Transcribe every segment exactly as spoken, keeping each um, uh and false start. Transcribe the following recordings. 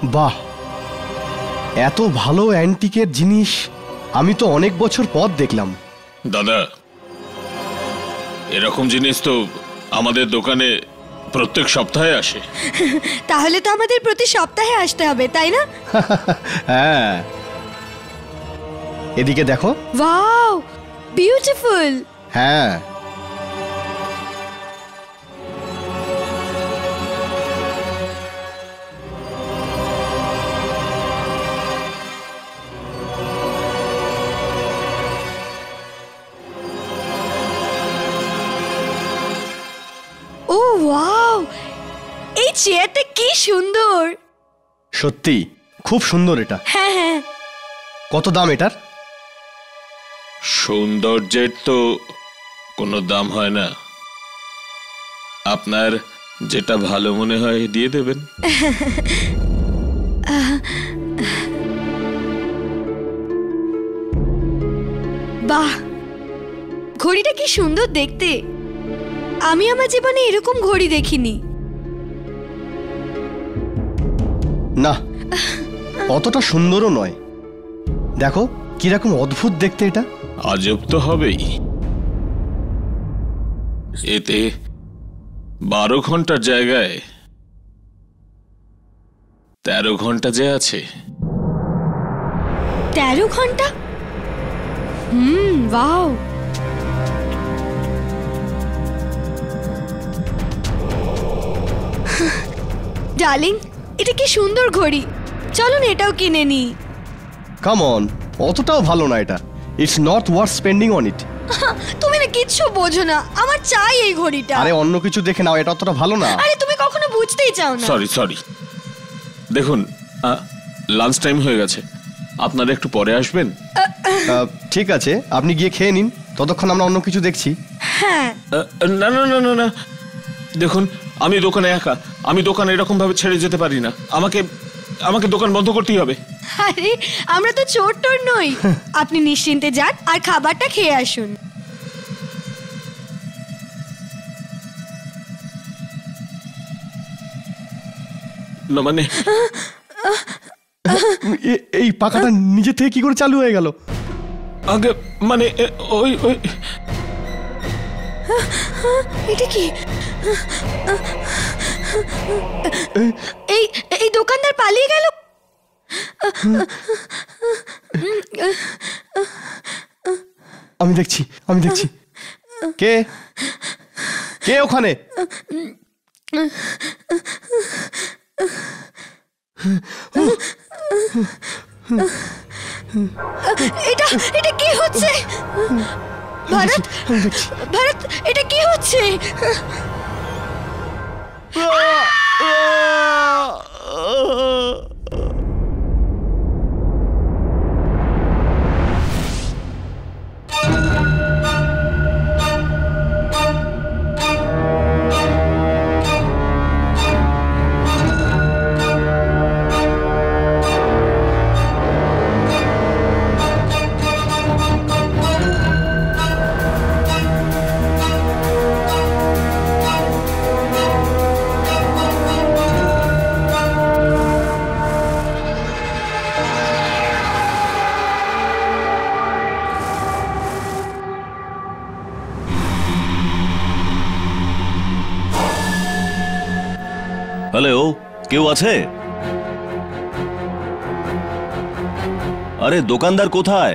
বাহ, এত ভালো অ্যান্টিকের জিনিস আমি তো অনেক বছর পর দেখলাম। দাদা, এরকম জিনিস তো আমাদের দোকানে প্রত্যেক সপ্তাহে আসে। তাহলে তো আমাদের প্রতি সপ্তাহে আসতে হবে, তাই না? হ্যাঁ, এদিকে দেখো। Wow, beautiful. হ্যাঁ, ও ওয়াও, এই চেয়ারটা কি সুন্দর। সত্যি খুব সুন্দর এটা। হ্যাঁ হ্যাঁ। কত দাম এটার? সৌন্দর্যের তো কোনো দাম হয় না, আপনার যেটা ভালো মনে হয় দিয়ে দেবেন। বাহ, ঘড়িটা কি সুন্দর দেখতে। আমি আমার জীবনে এরকম ঘড়ি দেখিনি। না, অতটা সুন্দরও নয়। দেখো কিরকম অদ্ভুত দেখতে এটা। আজব তো হবেই, এতে বারো ঘন্টার জায়গায় তেরো ঘন্টা যে আছে। তেরো ঘন্টা? হুম, ওয়াও। ডার্লিং, এটা কি সুন্দর ঘড়ি, চলো না এটাও কিনে নি। কাম অন, অতটাও ভালো না এটা। It's not worth spending on it. তুমি না কিচ্ছু বোঝো না, আমার চাই এই ঘড়িটা। আরে অন্য কিছু দেখে নাও, এটা অতটা ভালো না। আরে তুমি কখনো বুঝতেই চাও না। সরি সরি, দেখুন লাঞ্চ টাইম হয়ে গেছে, আপনারা একটু পরে আসবেন। আহ, ঠিক আছে, আপনি গিয়ে খেয়ে নিন, ততক্ষণ আমরা অন্য কিছু দেখছি। হ্যাঁ। আহ, না না না না না, দেখুন আমি দোকানে একা, আমি দোকান এরকম ভাবে ছেড়ে যেতে পারি না, আমাকে আমাকে দোকান বন্ধ করতেই হবে। আরে আমরা তো চোর টোর নই। আপনি নিশ্চিন্তে যান আর খাবারটা খেয়ে আসুন। না মানে এ- এই পাখাটা নিজে থেকে কি করে চালু হয়ে গেল? আগে মানে এ, ওই ওই এটা কি? এই এই দোকানদার পালিয়ে গেল। আমি দেখছি, আমি দেখছি। কে কে ওখানে? এটা এটা কি হচ্ছে? ভারত, ভারত, এটা কি হচ্ছে? হ্যালো, কেউ আছে? আরে দোকানদার কোথায়?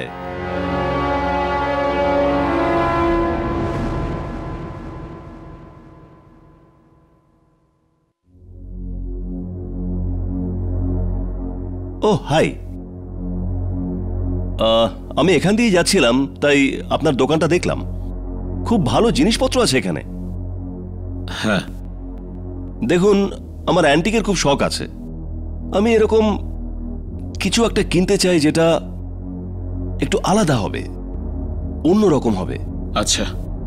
ও হাই, আমি এখান দিয়ে যাচ্ছিলাম, তাই আপনার দোকানটা দেখলাম। খুব ভালো জিনিসপত্র আছে এখানে। হ্যাঁ দেখুন, আমার অ্যান্টিকের খুব শখ আছে। আমি এরকম কিছু একটা কিনতে চাই যেটা একটু আলাদা হবে, অন্যরকম হবে। আচ্ছা,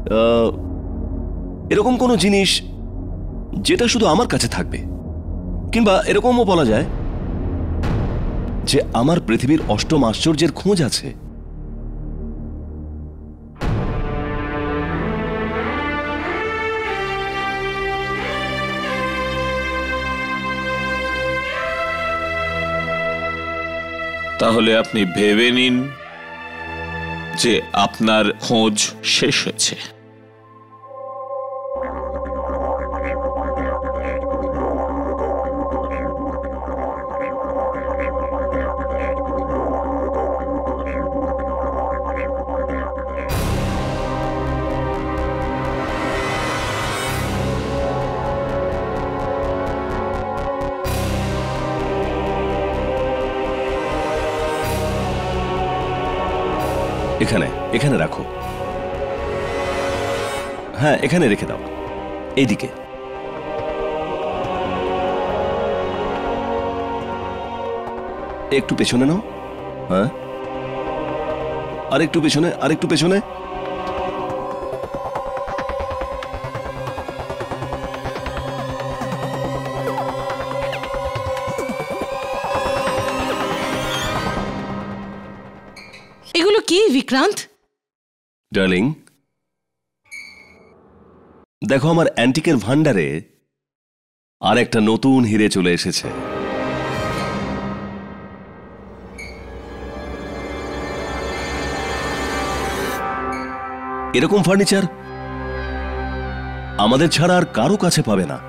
এরকম কোনো জিনিস যেটা শুধু আমার কাছে থাকবে, কিংবা এরকমও বলা যায় যে আমার পৃথিবীর অষ্টম আশ্চর্যের খোঁজ আছে। তাহলে আপনি ভেবে নিন যে আপনার খোঁজ শেষ হয়েছে। এখানে এখানে রাখো। হ্যাঁ, এখানে রেখে দাও, এইদিকে। একটু পেছনে নাও। হ্যাঁ, আরেকটু পেছনে, আরেকটু পেছনে। এগুলো কি বিক্রান্ত? ডার্লিং, দেখো আমার অ্যান্টিকের ভান্ডারে আর একটা নতুন হিরে চলে এসেছে। এরকম ফার্নিচার আমাদের ছাড়া আর কারো কাছে পাবে না।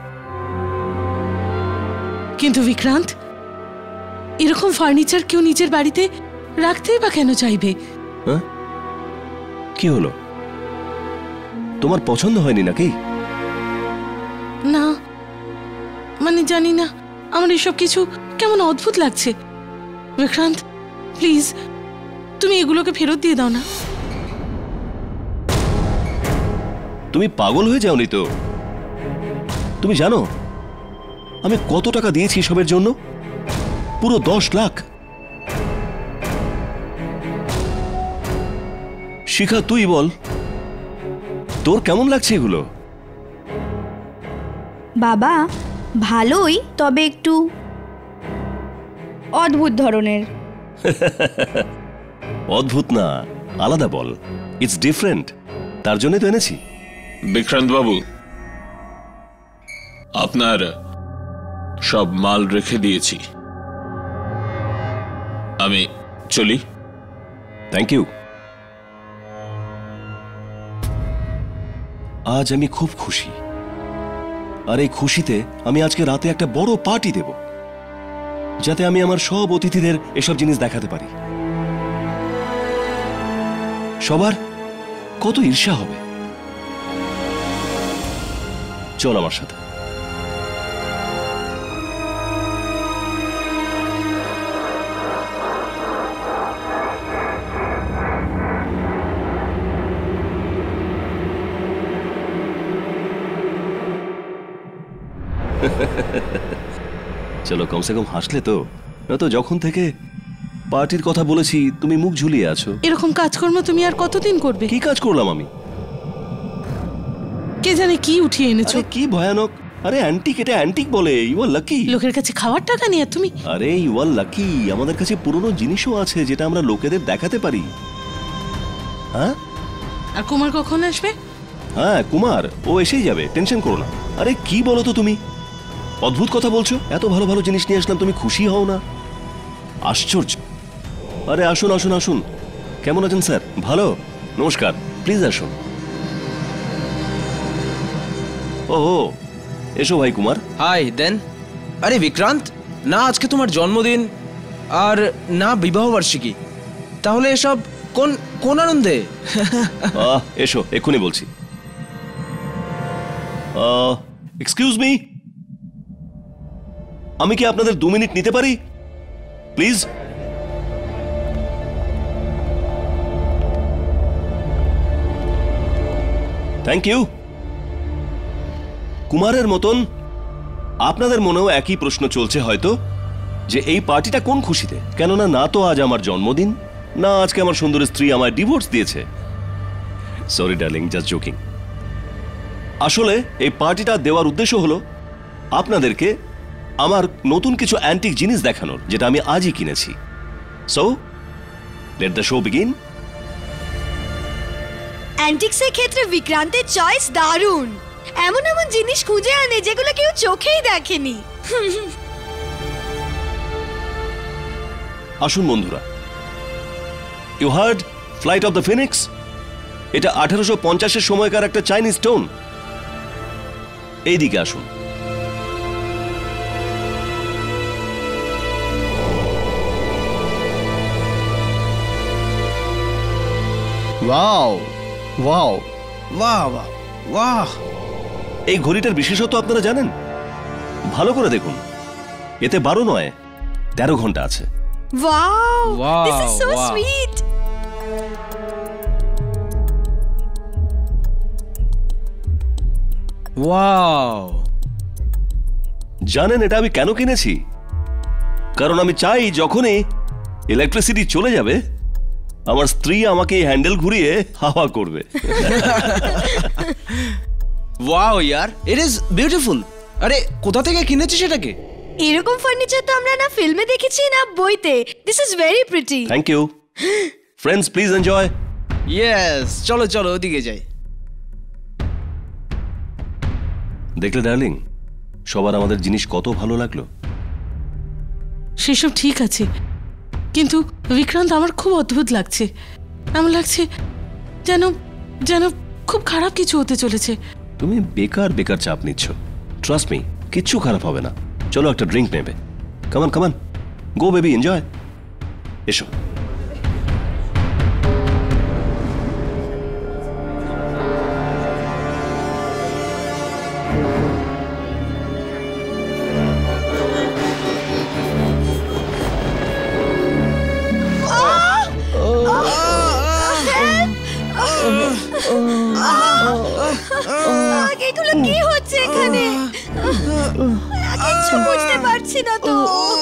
কিন্তু বিক্রান্ত, এরকম ফার্নিচার কেউ নিজের বাড়িতে রাখতেই বা কেন চাইবে? হ্যাঁ, কি হলো, তোমার পছন্দ হয়নি নাকি? না, মানে জানি না, আমার এসব কিছু কেমন অদ্ভুত লাগছে। বিক্রান্ত, প্লিজ তুমি এগুলোকে ফেরত দিয়ে দাও না। তুমি পাগল হয়ে যাওনি তো? তুমি জানো আমি কত টাকা দিয়েছি সবের জন্য? পুরো দশ লাখ। শিখা, তুই বল, তোর কেমন লাগছে এগুলো? বাবা, ভালোই, তবে একটু অদ্ভুত ধরনের। অদ্ভুত না, আলাদা বল। ইটস ডিফারেন্ট, তার জন্য তো এনেছি। বিক্রান্ত বাবু, আপনার সব মাল রেখে দিয়েছি, আমি চলি। Thank you. আজ আমি খুব খুশি, আর এই খুশিতে আমি আজকে রাতে একটা বড় পার্টি দেব, যাতে আমি আমার সব অতিথিদের এসব জিনিস দেখাতে পারি। সবার কত ঈর্ষা হবে। চল আমার সাথে। চলো, কমসে কম হাসলে তো। নয়তো যখন থেকে পার্টির কথা বলেছি তুমি মুখ ঝুলিয়ে আছো। এরকম কাজকর্ম তুমি আর কতদিন করবে? কি কাজ করলাম আমি? কে জানে কি উঠিয়ে এনেছো। আরে কি ভয়ানক! আরে অ্যান্টিক, এটা অ্যান্টিক বলে। You are lucky. লোকের কাছে খাওয়ার টাকা নিয়ে তুমি? আরে ইউ আর লাকি, আমাদের কাছে পুরনো জিনিসও আছে যেটা আমরা লোকেদের দেখাতে পারি। হ্যাঁ, আর কুমার কখন আসবে? হ্যাঁ, কুমার ও এসেই যাবে, টেনশন করো না। আরে কি বলো তো তুমি, অদ্ভুত কথা বলছো। এত ভালো ভালো জিনিস নিয়ে আসলাম, তুমি খুশি হও না? আশ্চর্য। আরে আসুন আসুন আসুন। কেমন আছেন স্যার? ভালো, নমস্কার, প্লিজ আসুন। ও এসো ভাই কুমার। হাই দেন। আরে বিক্রান্ত, না আজকে তোমার জন্মদিন আর না বিবাহ বার্ষিকী, তাহলে এসব কোন কোন আনন্দে? আহ, এসো, এক্ষুনি বলছি। এক্সকিউজ মি, আমি কি আপনাদের দু মিনিট নিতে পারি প্লিজ? Thank you. কুমারের মতন আপনাদের মনেও একই প্রশ্ন চলছে হয়তো, যে এই পার্টিটা কোন খুশিতে? কেননা না তো আজ আমার জন্মদিন, না আজকে আমার সুন্দর স্ত্রী আমায় ডিভোর্স দিয়েছে। Sorry darling, just joking. আসলে এই পার্টিটা দেওয়ার উদ্দেশ্য হলো আপনাদেরকে আমার নতুন কিছু অ্যান্টিক জিনিস দেখানোর, যেটা আমি আজই কিনেছি। So let the show begin. অ্যান্টিক্সের ক্ষেত্রে বিক্রান্তের চয়েস দারুণ। এমন এমন জিনিস খুঁজে আনে যেগুলো কেউ চোখেই দেখেনি। আসুন বন্ধুরা, you heard flight of the phoenix? এটা আঠারোশো পঞ্চাশের সময়কার একটা চাইনিজ স্টোন। এইদিকে আসুন। ওয়াও ওয়াও বাহ বাহ বাহ! এই ঘড়িটার বিশেষত্ব আপনারা জানেন? ভালো করে দেখুন, এতে বারো নয় তেরো ঘন্টা আছে। Wow! Wow, This is so wow. sweet! Wow! জানেন এটা আমি কেন কিনেছি? কারণ আমি চাই যখনই ইলেকট্রিসিটি চলে যাবে আমার স্ত্রী আমাকে এই হ্যান্ডেল ঘুরিয়ে হাওয়া করবে। ওয়াও ইয়ার, ইট ইজ বিউটিফুল। আরে কোথা থেকে কিনেছিস এটাকে? এরকম ফার্নিচার তো আমরা না ফিল্মে দেখেছি না বইতে। This is very pretty. Thank you friends, please enjoy. Yes, চলো চলো ওদিকে যাই। দেখলে ডার্লিং, সবার আমাদের জিনিস কত ভালো লাগলো। সেসব ঠিক আছে, কিন্তু বিক্রান্ত আমার খুব অদ্ভুত লাগছে। এমন লাগছে যেন যেন খুব খারাপ কিছু হতে চলেছে। তুমি বেকার বেকার চাপ নিচ্ছ। ট্রাস্ট মি, কিচ্ছু খারাপ হবে না। চলো একটা ড্রিঙ্ক নেবে। কামান কামান, গো বেবি, এনজয়। এসো। এগুলো কি হচ্ছে এখানে? কিছু বুঝতে পারছি না তো।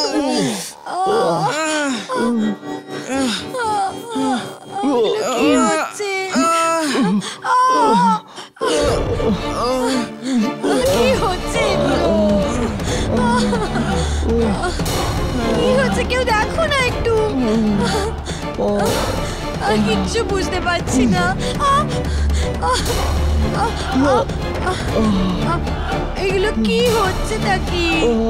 কি হচ্ছে? কি হচ্ছে এগুলো? কি হচ্ছে কেউ দেখো না একটু। কিচ্ছু বুঝতে পারছি না। এগুলো কি হচ্ছে তা কি?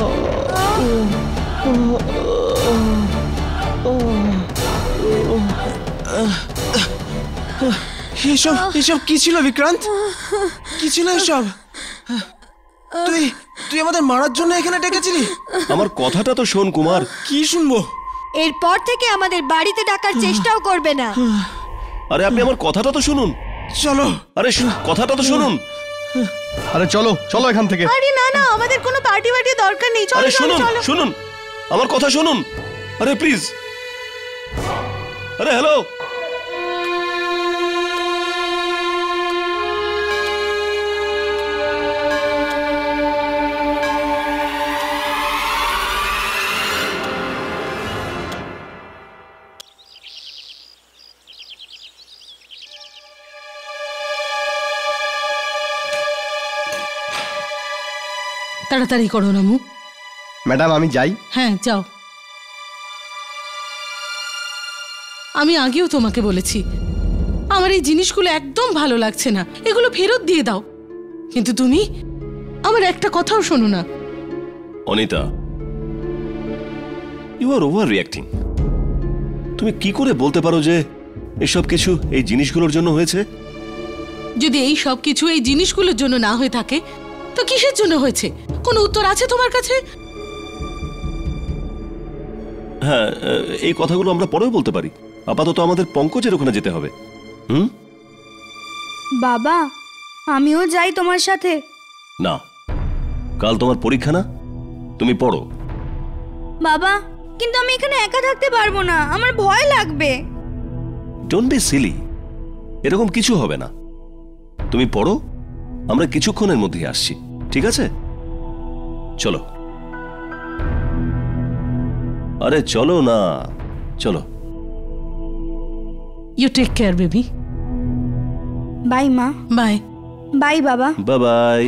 এসব এসব কি ছিল বিক্রান্ত? কি ছিল এসব? তুই তুই আমাদের মারার জন্য এখানে ডেকেছিলি? আমার কথাটা তো শোন কুমার। কি শুনবো? এরপর থেকে আমাদের বাড়িতে ডাকার চেষ্টাও করবে না। আরে আপনি আমার কথাটা তো শুনুন। চলো। আরে শু- কথাটা তো শুনুন। আরে চলো চলো এখান থেকে। আরে না না, আমাদের কোনো পার্টি বার্টি দরকার নেই। চলো আরে চলো শুনুন চলো। শুনুন আমার কথা শুনুন। আরে প্লিজ। আরে হ্যালো। তাড়াতাড়ি করো রামু। ম্যাডাম আমি যাই। হ্যাঁ যাও। আমি আগেও তোমাকে বলেছি আমার এই জিনিসগুলো একদম ভালো লাগছে না, এগুলো ফেরত দিয়ে দাও। কিন্তু তুমি আমার একটা কথাও শোনো না। Anita, you are overreacting. তুমি কি করে বলতে পারো যে এসব কিছু এই জিনিসগুলোর জন্য হয়েছে? যদি এই সব কিছু এই জিনিসগুলোর জন্য না হয়ে থাকে তো কিসের জন্য হয়েছে? কোনো উত্তর আছে তোমার কাছে? হ্যাঁ, এই কথাগুলো আমরা পরেও বলতে পারি। আপাতত আমাদের পঙ্কজের ওখানে যেতে হবে। হুম? বাবা আমিও যাই তোমার সাথে। না, কাল তোমার পরীক্ষা না, তুমি পড়ো। বাবা কিন্তু আমি এখানে একা থাকতে পারবো না, আমার ভয় লাগবে। ডোন্ট বি সিলি, এরকম কিছু হবে না। তুমি পড়ো, আমরা কিছুক্ষণের মধ্যেই আসছি, ঠিক আছে? চলো। আরে চলো না, চলো। You take care baby. Bye মা। বাই। বাই বাবা। Bye bye.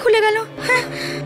খুলে গেল। হ্যাঁ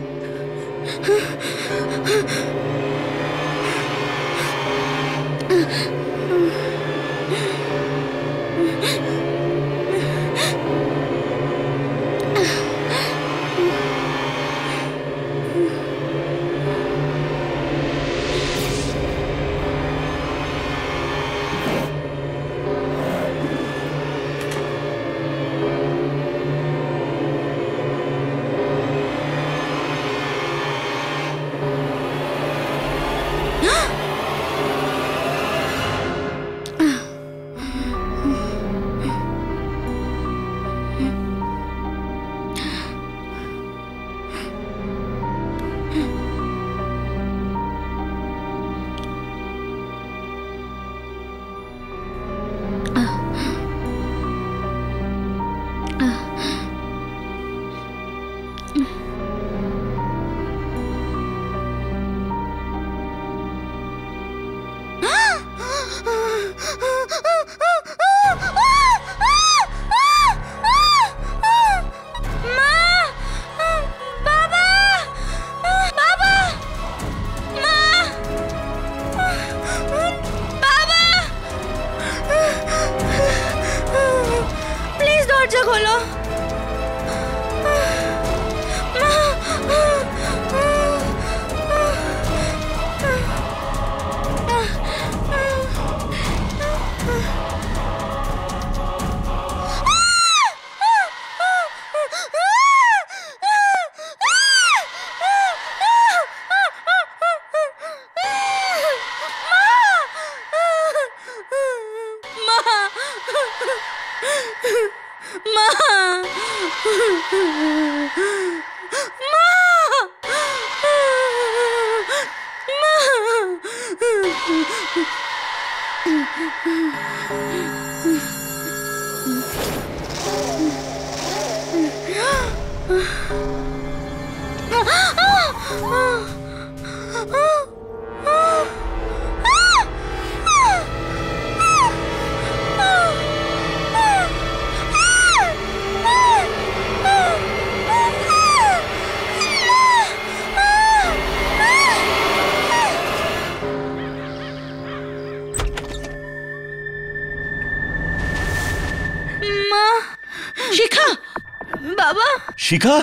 শিখা,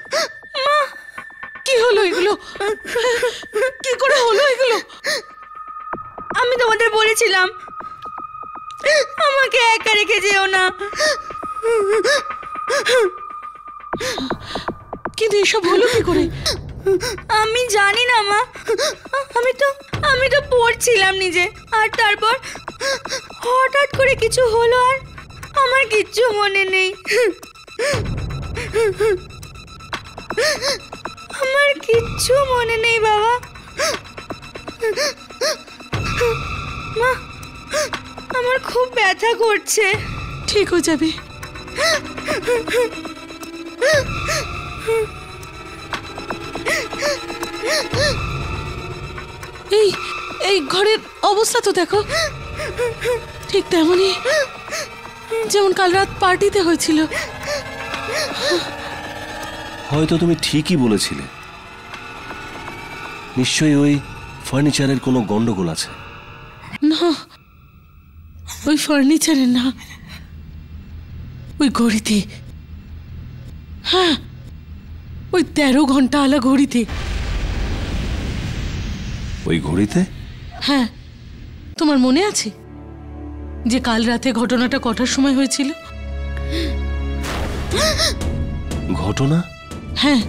কি হলো এগুলো? কি করে হলো এগুলো? আমি তোমাদের বলেছিলাম আমাকে একা রেখে যেও না, কিন্তু এসব হলো কি করে? আমি জানি না মা, আমি তো আমি তো পড়ছিলাম নিজে, আর তারপর হঠাৎ করে কিছু হলো আর আমার কিচ্ছু মনে নেই। আমার কিচ্ছু মনে নেই বাবা। মা, আমার খুব ব্যথা করছে। ঠিক হয়ে যাবে। এই এই ঘরের অবস্থা তো দেখো, ঠিক তেমনই যেমন কাল রাত পার্টিতে হয়েছিল। হয়তো তুমি ঠিকই বলেছিলে, নিশ্চয়ই ওই ফার্নিচারের কোনো গন্ডগোল আছে। না, ওই ফার্নিচারের না, ওই ঘড়িতে। হ্যাঁ, ওই তেরো ঘন্টা আলা ঘড়িতে। ওই ঘড়িতে? হ্যাঁ, তোমার মনে আছে যে কাল রাতে ঘটনাটা কটার সময় হয়েছিল? ঘটনা? হ্যাঁ,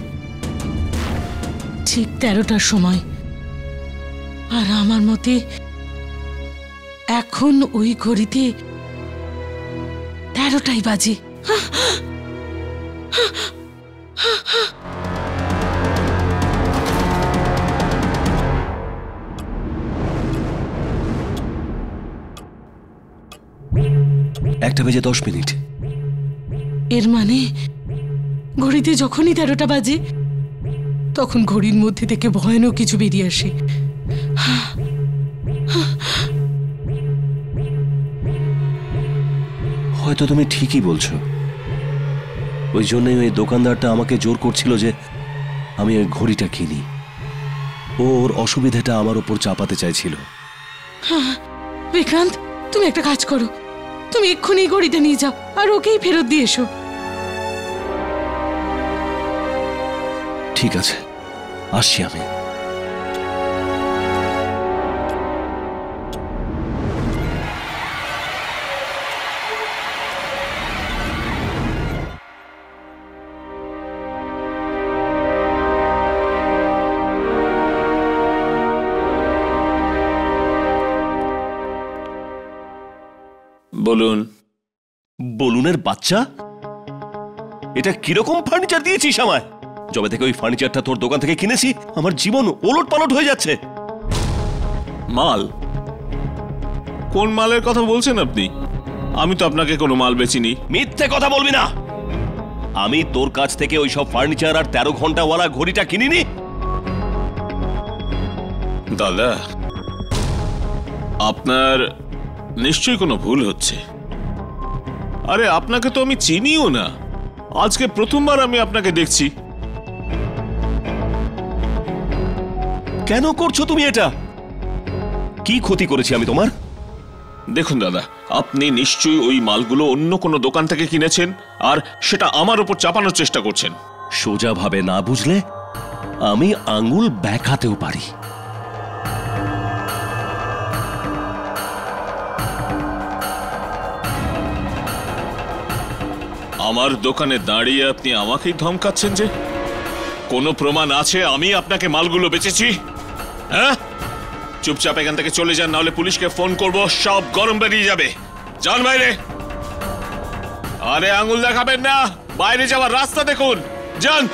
ঠিক তেরোটার সময়। আর আমার মতে এখন ওই ঘড়িতে তেরোটাই বাজে। একটা বেজে দশ মিনিট। এর মানে ঘড়িতে যখনই তেরোটা বাজে তখন ঘড়ির মধ্যে থেকে ভয়ানক কিছু বেরিয়ে আসে। হয়তো তুমি ঠিকই বলছো, ওই জন্যই ওই দোকানদারটা আমাকে জোর করছিল যে আমি ওই ঘড়িটা কিনি। ও ওর অসুবিধাটা আমার উপর চাপাতে চাইছিল। বিক্রান্ত, তুমি একটা কাজ করো, তুমি এক্ষুনি ঘড়িটা নিয়ে যাও আর ওকেই ফেরত দিয়ে এসো। ঠিক আছে, আসছি আমি। বলুন। বলুনের বাচ্চা, এটা কিরকম ফার্নিচার দিয়েছিস আমায়? যবে থেকে ওই ফার্নিচারটা তোর দোকান থেকে কিনেছি আমার জীবন ওলট পালট হয়ে যাচ্ছে। মাল? কোন মালের কথা বলছেন আপনি? আমি তো আপনাকে কোনো মাল বেচিনি। মিথ্যে কথা বলবি না। আমি তোর কাছ থেকে ওই সব ফার্নিচার আর তেরো ঘন্টাওয়ালা ঘড়িটা কিনিনি। দাদা, আপনার নিশ্চয়ই কোনো ভুল হচ্ছে। আরে আপনাকে তো আমি চিনিও না, আজকে প্রথমবার আমি আপনাকে দেখছি। কেন করছো তুমি এটা? কি ক্ষতি করেছি আমি তোমার? দেখুন দাদা, আপনি নিশ্চয়ই ওই মালগুলো অন্য কোনো দোকান থেকে কিনেছেন আর সেটা আমার উপর চাপানোর চেষ্টা করছেন। সোজা ভাবে না বুঝলে আমি আঙ্গুল ব্যাকাতেও পারি। আমার দোকানে দাঁড়িয়ে আপনি আমাকেই ধমকাচ্ছেন যে কোনো প্রমাণ আছে আমি আপনাকে মালগুলো বেচেছি? হ্যাঁ, চুপচাপ এখান থেকে চলে যান, নাহলে পুলিশকে ফোন করব, সব গরম বেরিয়ে যাবে। যান বাইরে। আরে আঙুল দেখাবেন না, বাইরে যাওয়ার রাস্তা দেখুন, যান।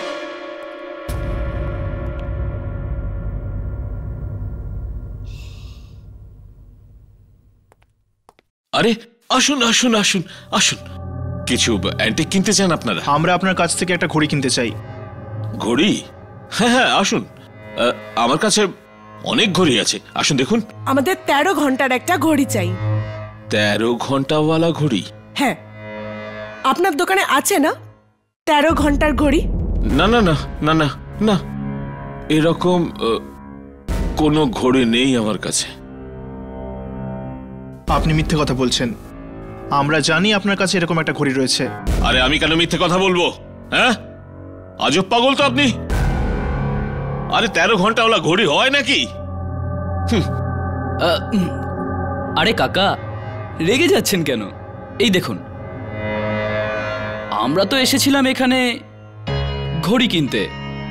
আরে আসুন আসুন আসুন আসুন, কিছু অ্যান্টিক কিনতে চান আপনারা? আমরা আপনার কাছ থেকে একটা ঘড়ি কিনতে চাই। ঘড়ি? হ্যাঁ হ্যাঁ আসুন, আহ, আমার কাছে অনেক ঘড়ি আছে, আসুন দেখুন। আমাদের তেরো ঘন্টার একটা ঘড়ি চাই। তেরো ঘন্টাওয়ালা ঘড়ি? হ্যাঁ, আপনার দোকানে আছে না তেরো ঘন্টার ঘড়ি? না না না না না না, এরকম আহ, কোনো ঘড়ি নেই আমার কাছে। আপনি মিথ্যে কথা বলছেন। আমরা জানি আপনার কাছে এরকম একটা ঘড়ি রয়েছে। আরে আমি কেন মিথ্যে কথা বলবো? হ্যাঁ, আজব পাগল তো আপনি। আরে তেরো ঘন্টাওয়ালা ঘড়ি হয় নাকি? আরে কাকা, রেগে যাচ্ছেন কেন? এই দেখুন, আমরা তো এসেছিলাম এখানে ঘড়ি কিনতে।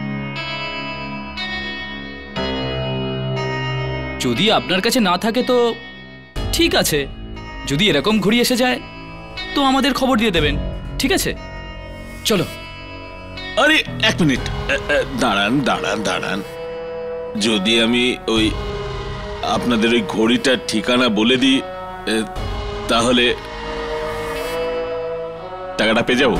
যদি আপনার কাছে না থাকে তো ঠিক আছে, যদি এরকম ঘড়ি এসে যায় তো আমাদের খবর দিয়ে দেবেন, ঠিক আছে? চলো। আরে এক মিনিট, দাঁড়ান দাঁড়ান দাঁড়ান, যদি আমি ওই আপনাদের ওই ঘড়িটার ঠিকানা বলে দিই তাহলে টাকাটা পেয়ে যাবো?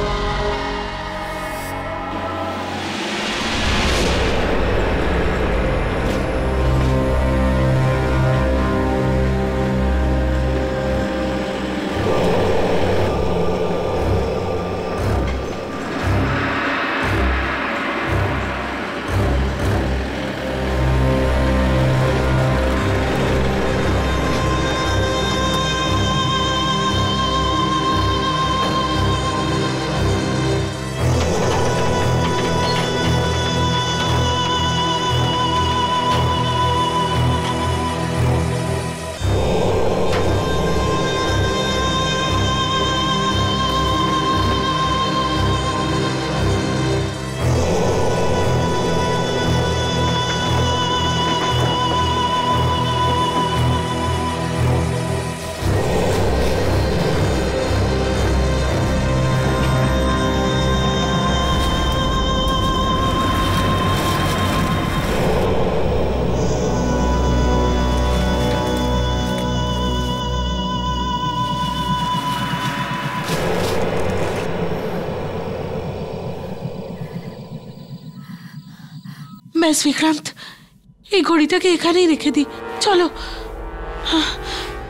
ব্যাস বিক্রান্ত, এই ঘড়িটাকে এখানেই রেখে দিই, চলো।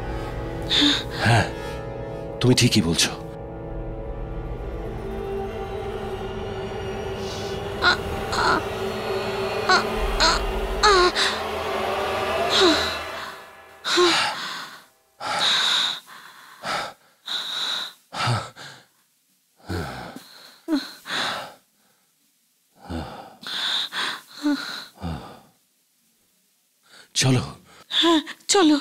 হ্যাঁ, তুমি ঠিকই বলছো। চলো।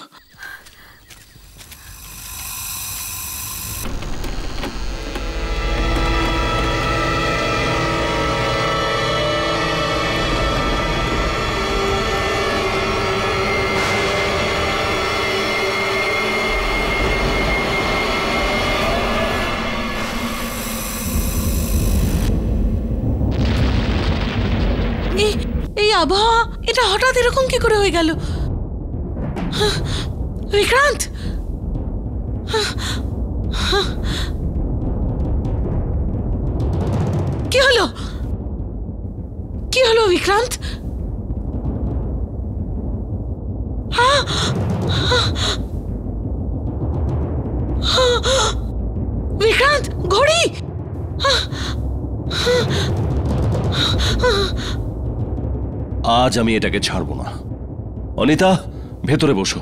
এই আবহাওয়া, এটা হঠাৎ এরকম কি করে হয়ে গেল? বিক্রান্ত, কি হলো? কি হলো বিক্রান্ত? বিক্রান্ত, ঘড়ি! আজ আমি এটাকে ছাড়বো না। অনিতা, ভেতরে বসো।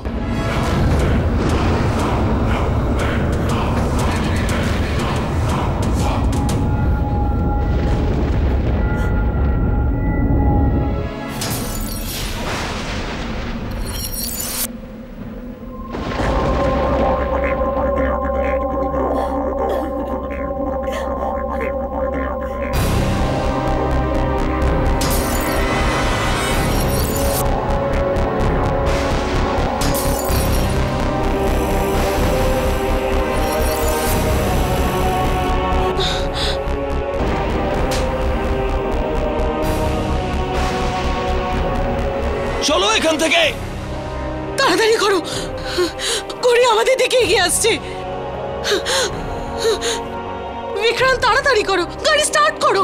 চলো এখান থেকে, তাড়াতাড়ি করো, ঘড়ি আমাদের দিকে এগিয়ে আসছে। বিক্রান্ত, তাড়াতাড়ি করো, গাড়ি স্টার্ট করো।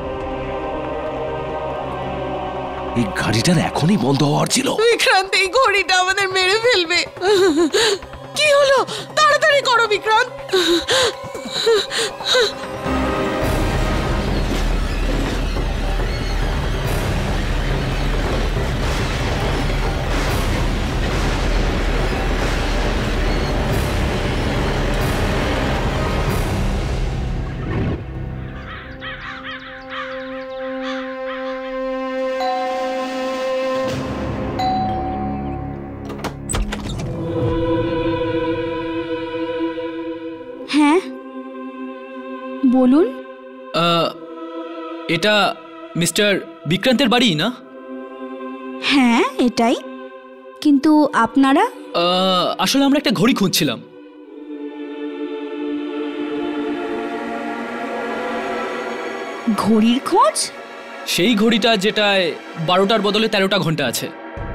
এই গাড়িটার এখনই বন্ধ হওয়ার ছিল। বিক্রান্ত, এই ঘড়িটা আমাদের মেরে ফেলবে। কি হলো? তাড়াতাড়ি করো বিক্রান্ত। হ্যাঁ বলুন। আহ, এটা মিস্টার বিক্রান্তের বাড়ি না? হ্যাঁ এটাই, কিন্তু আপনারা? আহ, আসলে আমরা একটা ঘড়ি খুঁজছিলাম। ঘড়ির খোঁজ? সেই ঘড়িটা যেটায় বারোটার বদলে তেরোটা ঘন্টা আছে।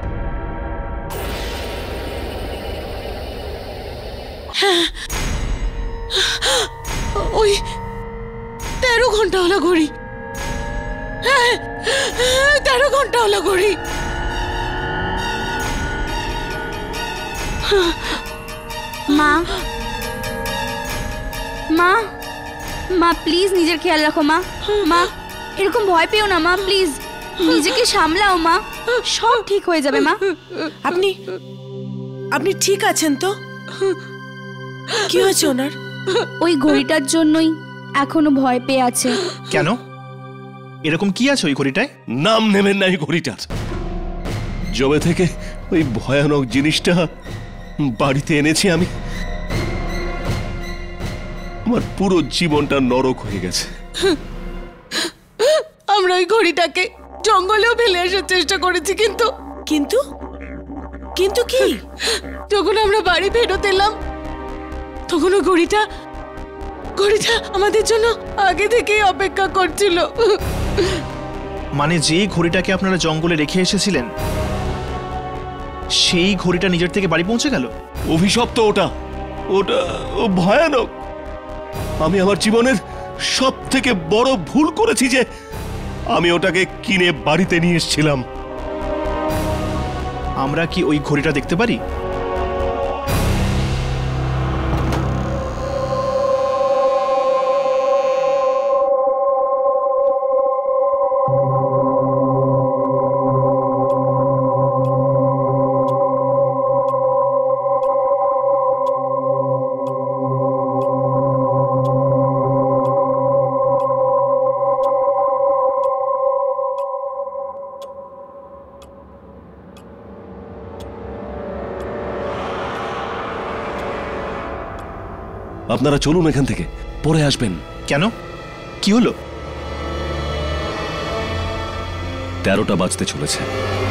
ওই তেরো ঘন্টা হলো ঘড়ি। হ্যাঁ, তেরো ঘন্টা হলো ঘড়ি। মা, মা, মা প্লিজ নিজের খেয়াল রাখো মা। মা এরকম ভয় পেও না মা, প্লিজ নিজেকে সামলাও মা, সব ঠিক হয়ে যাবে মা। আপনি আপনি ঠিক আছেন তো? কি হয়েছে ওনার? ওই ঘড়িটার জন্যই এখনো ভয় পেয়ে আছে। কেন? এরকম কি আছে ওই ঘড়িটায়? নাম নেবেন না এই ঘড়িটার। যবে থেকে ওই ভয়ানক জিনিসটা বাড়িতে এনেছি আমি, আমার পুরো জীবনটা নরক হয়ে গেছে। আমরা ওই ঘড়িটাকে জঙ্গলেও ফেলে আসার চেষ্টা করেছি, কিন্তু কিন্তু কিন্তু কি? যখন আমরা বাড়ি ফেরত এলাম তখন ওই ঘড়িটা ঘড়িটা আমাদের জন্য আগে থেকেই অপেক্ষা করছিল। মানে যে ঘড়িটাকে আপনারা জঙ্গলে রেখে এসেছিলেন সেই ঘড়িটা নিজের থেকে বাড়ি পৌঁছে গেল? অভিশপ্ত ওটা, ওটা ও ভয়ানক। আমি আমার জীবনের সব থেকে বড় ভুল করেছি যে আমি ওটাকে কিনে বাড়িতে নিয়ে এসেছিলাম। আমরা কি ওই ঘড়িটা দেখতে পারি? আপনারা চলুন এখান থেকে, পরে আসবেন। কেন, কি হলো? তেরোটা বাজতে চলেছে।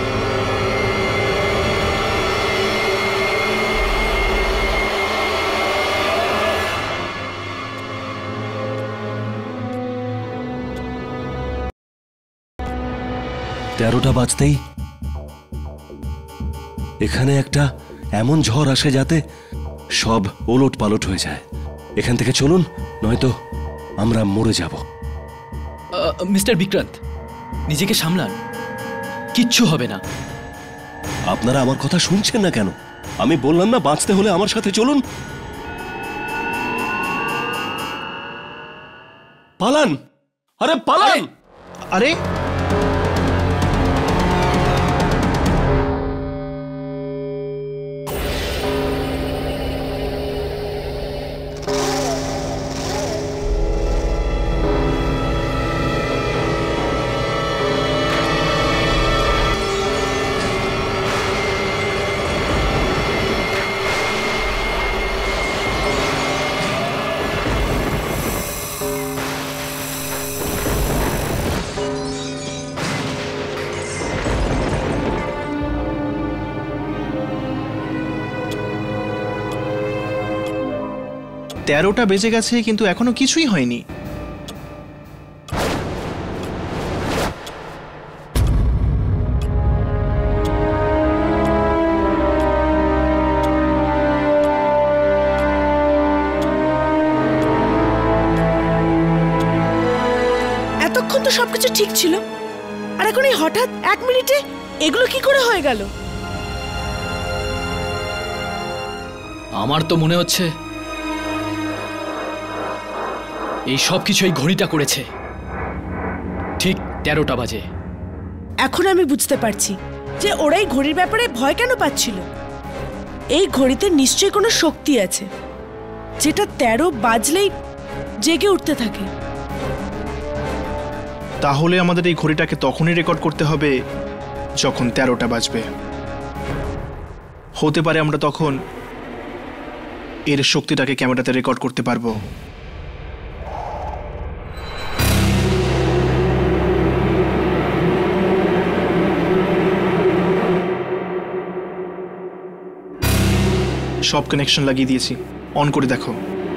তেরোটা বাজতেই এখানে একটা এমন ঝড় আসে যাতে সব ওলট পালট হয়ে যায়। এখান থেকে চলুন, নয়তো আমরা মরে যাব। মিস্টার বিক্রান্ত, নিজেকে সামলান, কিচ্ছু হবে না। আপনারা আমার কথা শুনছেন না কেন? আমি বললাম না বাঁচতে হলে আমার সাথে চলুন। পালান, আরে পালান। আরে তেরোটা বেজে গেছে, কিন্তু এখনো কিছুই হয়নি। এতক্ষণ তো সবকিছু ঠিক ছিল, আর এখন এই হঠাৎ এক মিনিটে এগুলো কি করে হয়ে গেল? আমার তো মনে হচ্ছে এই সব কিছু এই ঘড়িটা করেছে। ঠিক তেরোটা বাজে। এখন আমি বুঝতে পারছি যে ওরাই ঘড়ির ব্যাপারে ভয় কেন পাচ্ছিল। এই ঘড়িতে নিশ্চয়ই কোনো শক্তি আছে, যেটা তেরো বাজলেই জেগে উঠতে থাকে। তাহলে আমাদের এই ঘড়িটাকে তখনই রেকর্ড করতে হবে যখন তেরোটা বাজবে। হতে পারে আমরা তখন এর শক্তিটাকে ক্যামেরাতে রেকর্ড করতে পারবো। সব কানেকশন লাগিয়ে দিয়েছি, অন করে দেখো।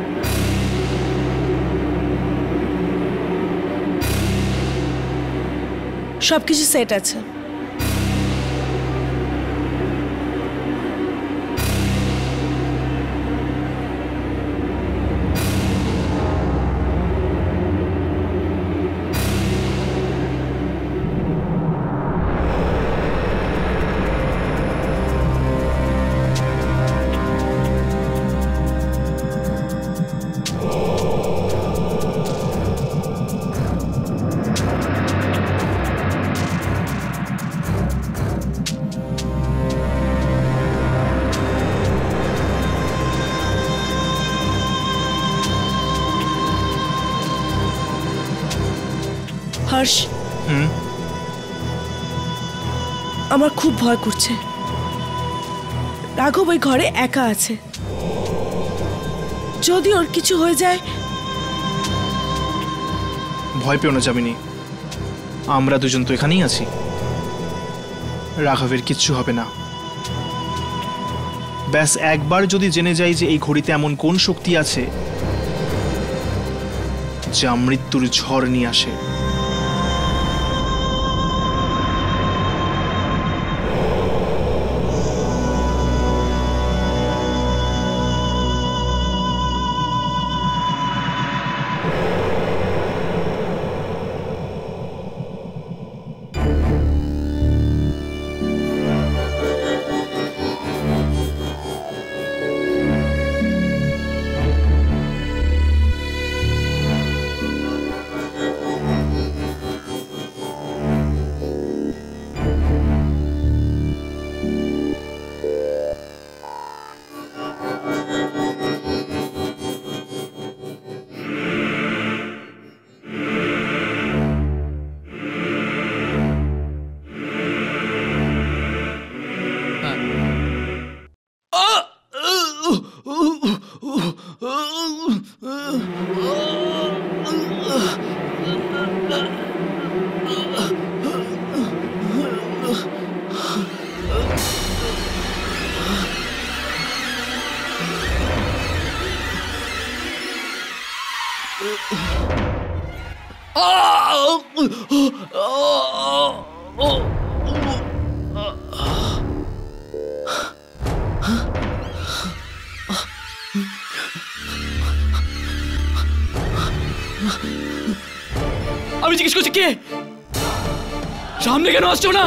সবকিছু সেট আছে। হর্ষ, হুম, আমার খুব ভয় করছে। রাঘব ওই ঘরে একা আছে, যদি ওর কিছু হয়ে যায়। ভয় পেও না যামিনী, আমরা দুজন তো এখানেই আছি। রাঘবের কিচ্ছু হবে না। ব্যাস একবার যদি জেনে যাই যে এই ঘড়িতে এমন কোন শক্তি আছে যা মৃত্যুর ঝড় নিয়ে আসে। আমি জিজ্ঞেস করছি কে? সামনে কেন আসছো না?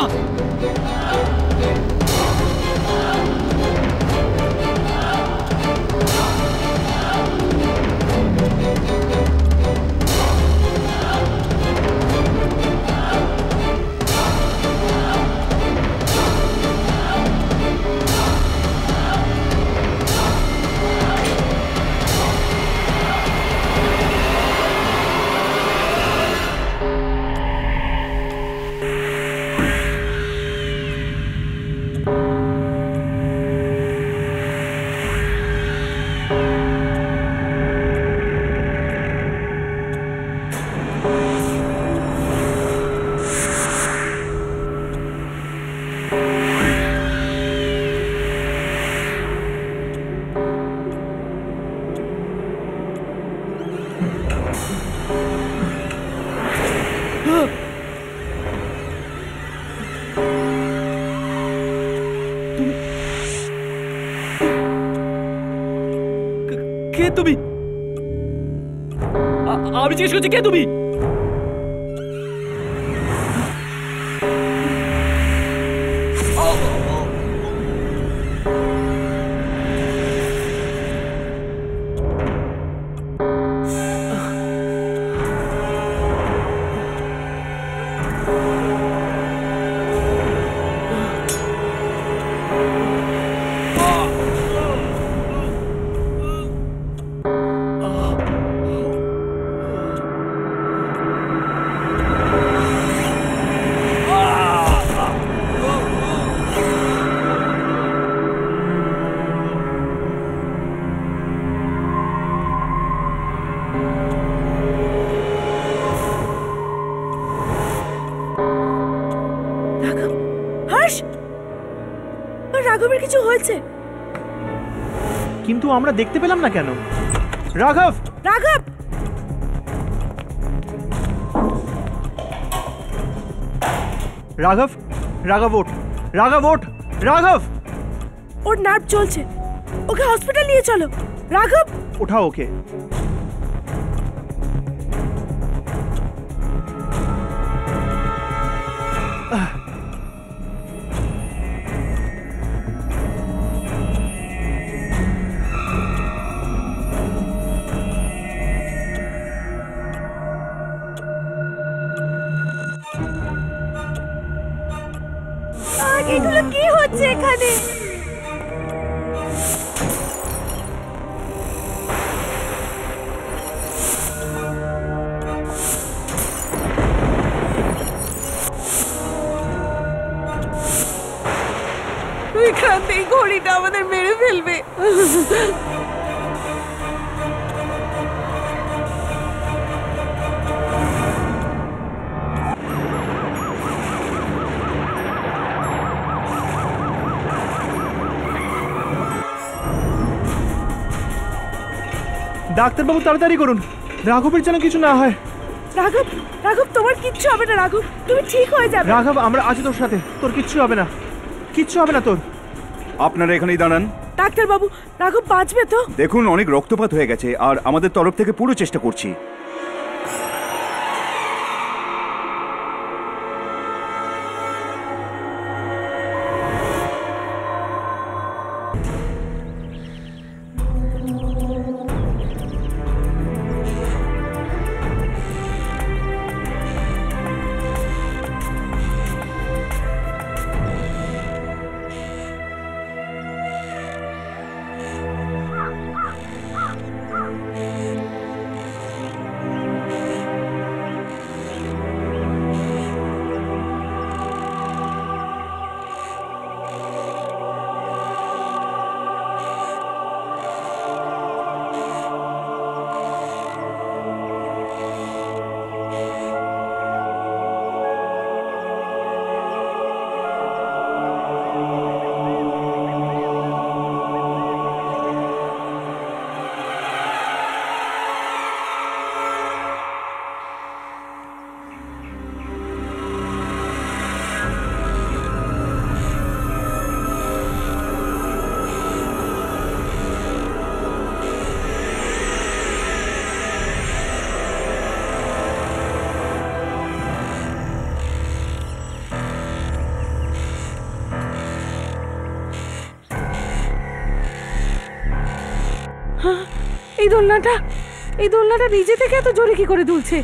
কে তুমি? আমি জিজ্ঞেস করছি কে তুমি? রাঘবের কিছু হয়েছে কিন্তু আমরা দেখতে পেলাম না কেন? রাঘব রাঘব রাঘব রাঘব ওঠ, রাঘব ওঠ, রাঘব। ওর নার্ভ চলছে, ওকে হসপিটাল নিয়ে চলো। রাঘব উঠাও ওকে। এগুলো কি হচ্ছে এখানে? বিক্রান্ত, এই ঘড়িটা আমাদের মেরে ফেলবে। ডাক্তারবাবু তাড়াতাড়ি করুন, রাঘবের যেন কিছু না হয়। রাঘব, রাঘব তোমার কিচ্ছু হবে না। রাঘব তুমি ঠিক হয়ে যাবে। রাঘব আমরা আছি তোর সাথে, তোর কিচ্ছু হবে না, কিচ্ছু হবে না তোর। আপনারা এখানেই দাঁড়ান। ডাক্তারবাবু, রাঘব বাঁচবে তো? দেখুন অনেক রক্তপাত হয়ে গেছে আর আমাদের তরফ থেকে পুরো চেষ্টা করছি। দোলনাটা এই দোলনাটা নিজে থেকে এত জোরে কি করে দুলছে?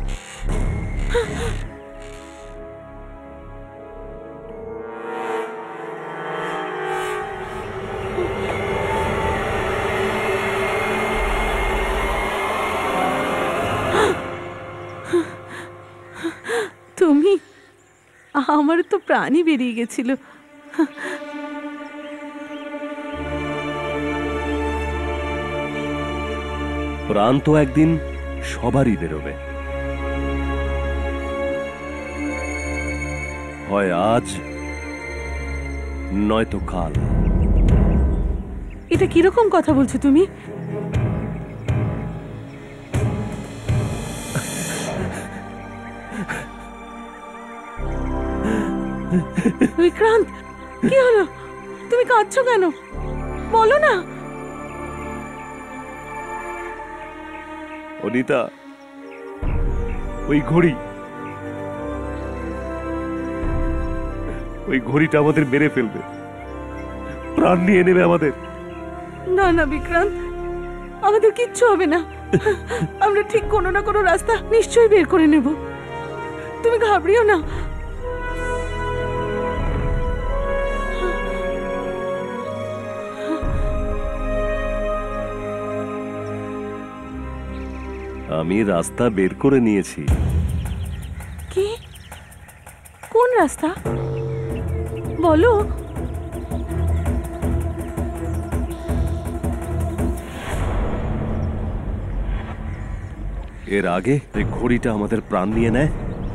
তুমি, আমার তো প্রাণই বেরিয়ে গেছিল। প্রাণ তো একদিন সবারই বেরোবে, হয় আজ নয়তো কাল। এটা কিরকম কথা বলছো তুমি? বিক্রান্ত, কি হলো? তুমি কাঁদছো কেন? বলো না। অনিতা, ওই ঘড়ি ওই ঘড়িটা আমাদের মেরে ফেলবে, প্রাণ নিয়ে নেবে আমাদের। না না বিক্রান্ত, আমাদের কিচ্ছু হবে না। আমরা ঠিক কোনো না কোনো রাস্তা নিশ্চয়ই বের করে নেব। তুমি ঘাবড়িও না। আমি রাস্তা বের করে নিয়েছি। কি? কোন রাস্তা বলো? এর আগে এই ঘড়িটা আমাদের প্রাণ নিয়ে নেয়,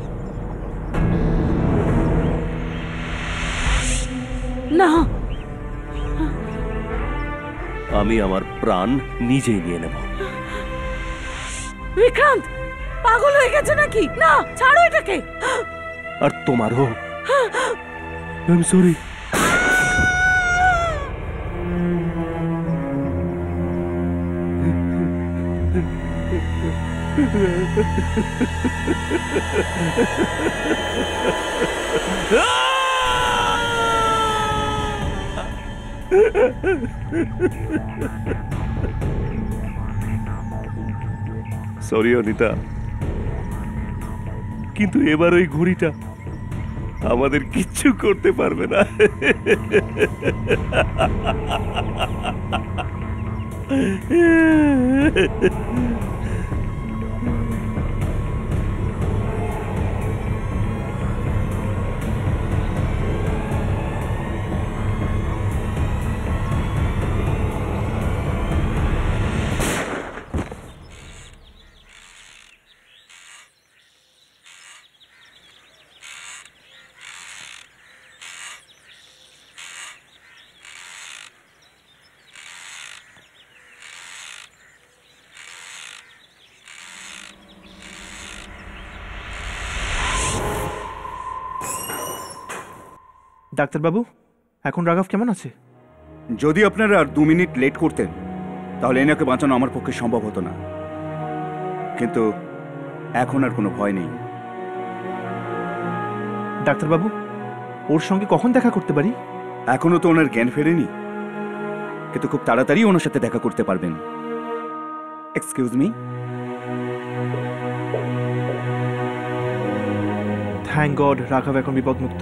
না, আমি আমার প্রাণ নিজেই নিয়ে নেব। বিক্রান্ত, পাগল হয়ে গেছে নাকি? না, ছাড়ো এটাকে। আর তোমারও। I am sorry. Sorry Anita, কিন্তু এবার ওই ঘড়িটা আমাদের কিচ্ছু করতে পারবে না। ডাক্তারবাবু, এখন রাঘব কেমন আছে? যদি আপনারা আর দু মিনিট লেট করতেন তাহলে এনাকে বাঁচানো আমার পক্ষে সম্ভব হতো না, কিন্তু এখন আর কোনো ভয় নেই। ডাক্তারবাবু, ওর সঙ্গে কখন দেখা করতে পারি? এখনো তো ওনার জ্ঞান ফেরেনি, কিন্তু খুব তাড়াতাড়ি ওনার সাথে দেখা করতে পারবেন। Excuse me. থ্যাংক গড, রাঘব এখন বিপদমুক্ত।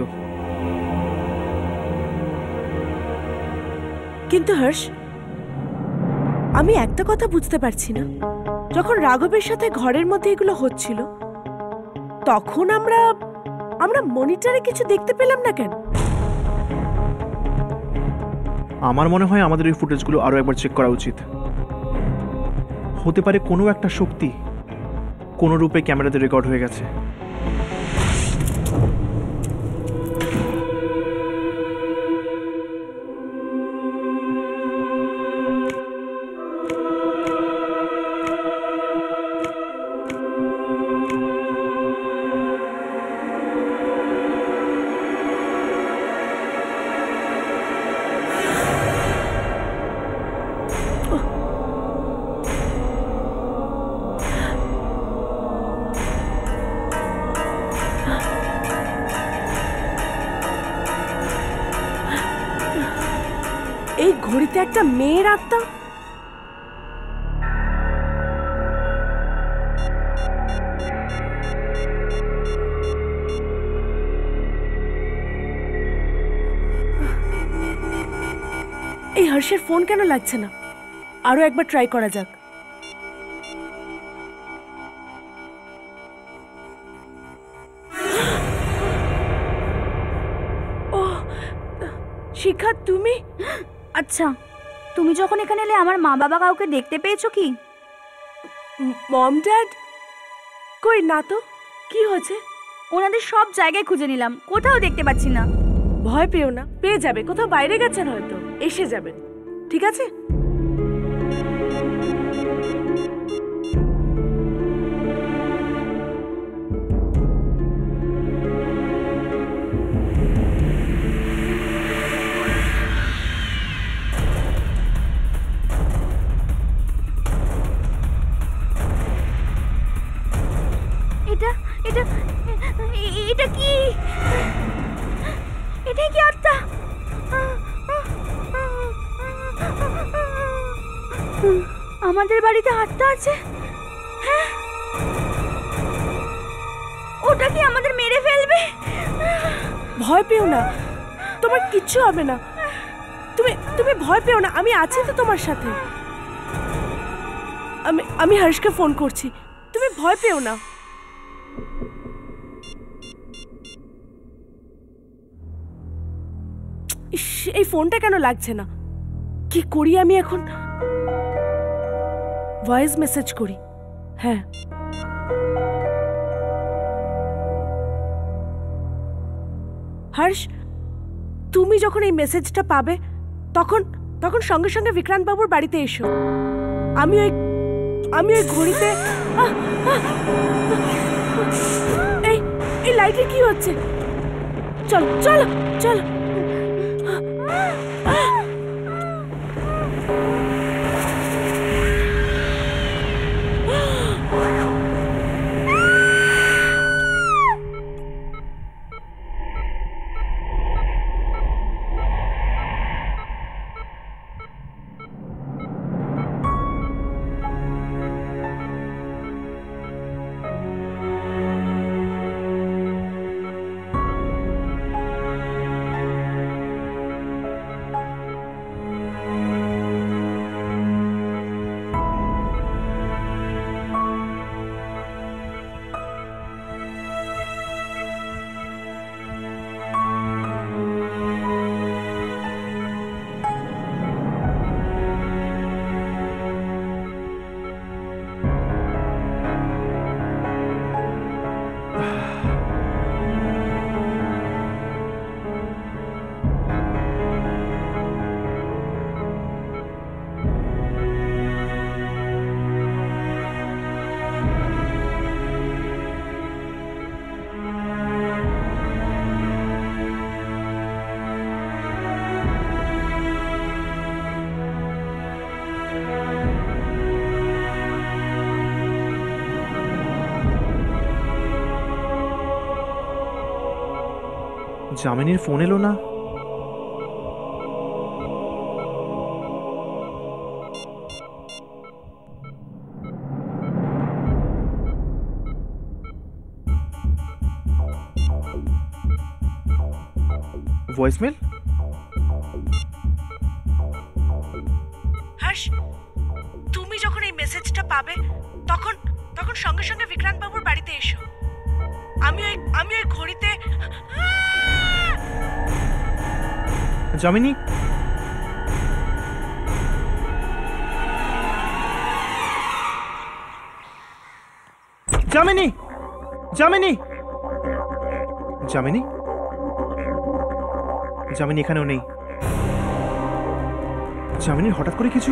কিন্তু হর্ষ, আমি একটা কথা বুঝতে পারছি না, যখন রাঘবের সাথে ঘরের মধ্যে এগুলো হচ্ছিল তখন আমরা আমরা মনিটরে কিছু দেখতে পেলাম না কেন? আমার মনে হয় আমাদের ওই ফুটেজগুলো আরো একবার চেক করা উচিত। হতে পারে কোনো একটা শক্তি কোনো রূপে ক্যামেরাতে রেকর্ড হয়ে গেছে। এই ঘড়িতে একটা মেয়ের আত্মা। হর্ষের ফোন কেন লাগছে না? আরো একবার ট্রাই করা যাক। ও শিখা, তুমি? আচ্ছা, তুমি যখন এখানে এলে আমার মা বাবা কাউকে দেখতে পেয়েছো কি? মম ড্যাড কই না তো। কি হয়েছে? ওনাদের সব জায়গায় খুঁজে নিলাম, কোথাও দেখতে পাচ্ছি না। ভয় পেও না, পেয়ে যাবে। কোথাও বাইরে গেছেন হয়তো, এসে যাবেন। ঠিক আছে? এটা এটা এটা কি? এটা কি আত্মা? আমাদের বাড়িতে আত্মা আছে? হ্যাঁ, ওটা কি আমাদের মেরে ফেলবে? ভয় পেও না, তোমার কিচ্ছু হবে না। তুমি তুমি ভয় পেও না, আমি আছি তো তোমার সাথে। আমি আমি হর্ষকে ফোন করছি, তুমি ভয় পেও না। ইস, এই ফোনটা কেন লাগছে না? কি করি আমি এখন? ভয়েস মেসেজ করি। হ্যাঁ, হর্ষ, তুমি যখন এই মেসেজটা পাবে তখন তখন সঙ্গে সঙ্গে বিক্রান্ত বাবুর বাড়িতে এসো। আমি ওই আমি ওই ঘড়িতে আহ, আহ, এই এই লাইটে কি হচ্ছে? চল চল চল। যামিনীর ফোন এলো না। ভয়েসমেল। হর্ষ, তুমি যখন এই মেসেজটা পাবে তখন তখন সঙ্গে সঙ্গে বিক্রান্ত বাবুর বাড়িতে এসো। আমি ওই আমি ওই ঘড়িতে যামিনী, যামিনী, যামিনী, যামিনী, যামিনী এখানেও নেই। যামিনীর হঠাৎ করে কিছু।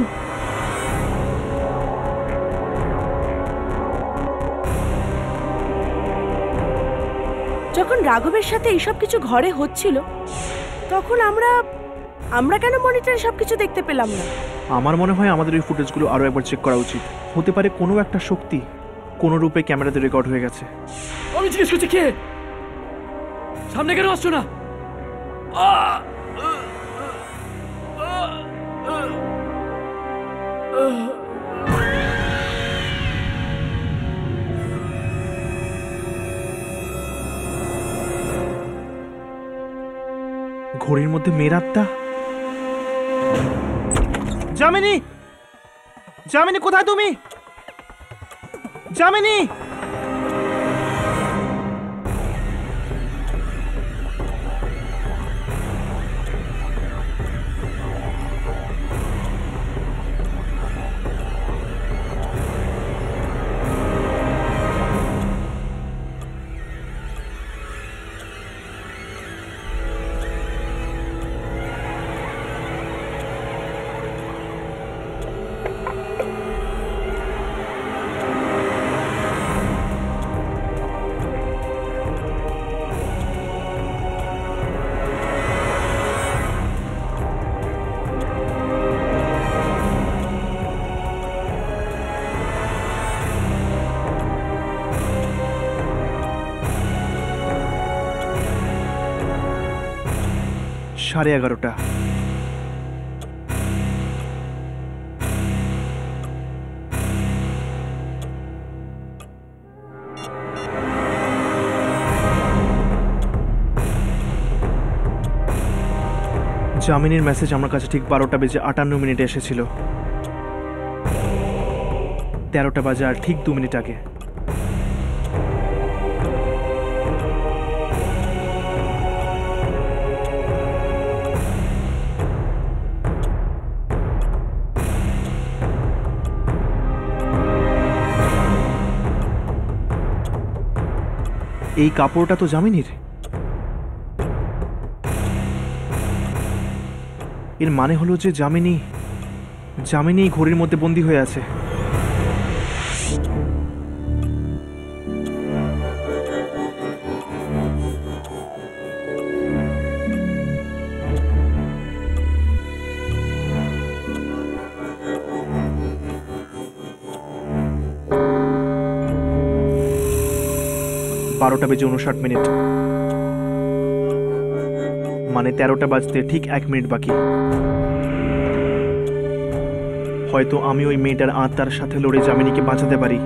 যখন রাঘবের সাথে এইসব কিছু ঘরে হচ্ছিল তখন আমরা আমরা কেন মনিটরে সবকিছু দেখতে পেলাম না? আমার মনে হয় আমাদের ওই ফুটেজগুলো আরো একবার চেক করা উচিত। হতে পারে কোনো একটা শক্তি কোনো রূপে ক্যামেরাতে রেকর্ড হয়ে গেছে। আমি জিজ্ঞেস করছি কে? সামনে কেন আসছো না? ঘড়ির মধ্যে মেয়ের আত্মা। যামিনী, যামিনী কোথায় তুমি? যামিনী, সাড়ে এগারোটা। জামিনীর মেসেজ আমার কাছে ঠিক বারোটা বেজে আটান্ন মিনিটে এসেছিল। তেরোটা বাজে আর ঠিক দু মিনিট আগে। এই কাপড়টা তো জামিনীর। এর মানে হলো যে জামিনী জামিনী ঘড়ির মধ্যে বন্দী হয়ে আছে। বারোটা বেজে উনষাট মিনিট, মানে তেরোটা বাজতে ঠিক এক মিনিট বাকি। হয়তো আমি ওই মেয়েটার আত্মার সাথে লড়ে জামিনীকে বাঁচাতে পারি।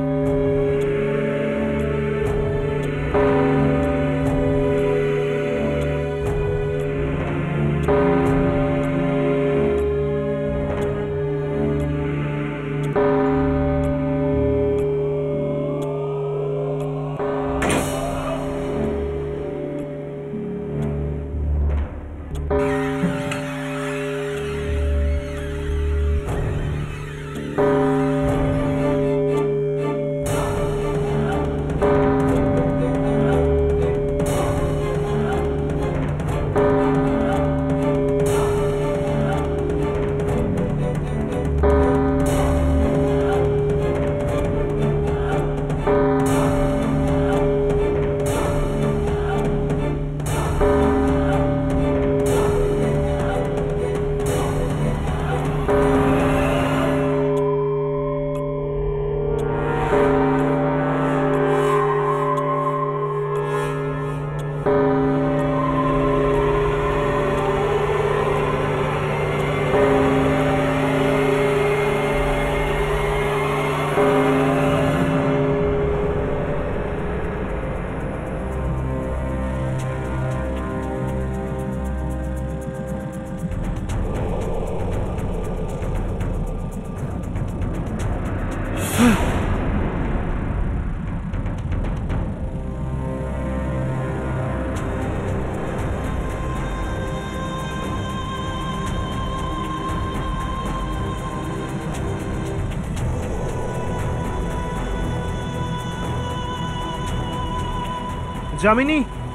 জামিনী,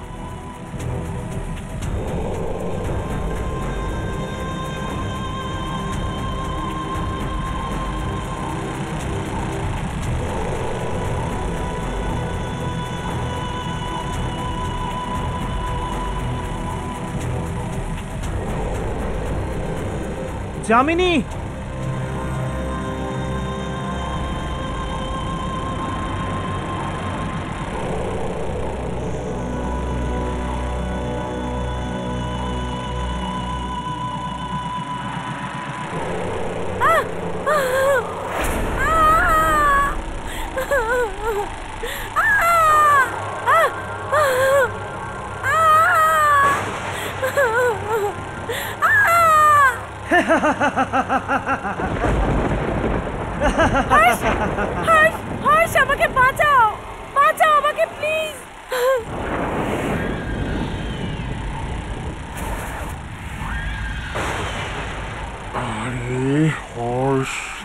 জামিনী,